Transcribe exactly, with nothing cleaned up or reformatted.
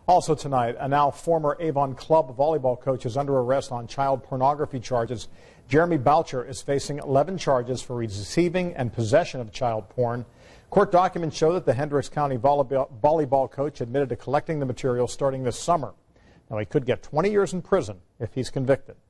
Also tonight, a now former Avon Club volleyball coach is under arrest on child pornography charges. Jeremy Boucher is facing eleven charges for receiving and possession of child porn. Court documents show that the Hendricks County volleyball coach admitted to collecting the material starting this summer. Now, he could get twenty years in prison if he's convicted.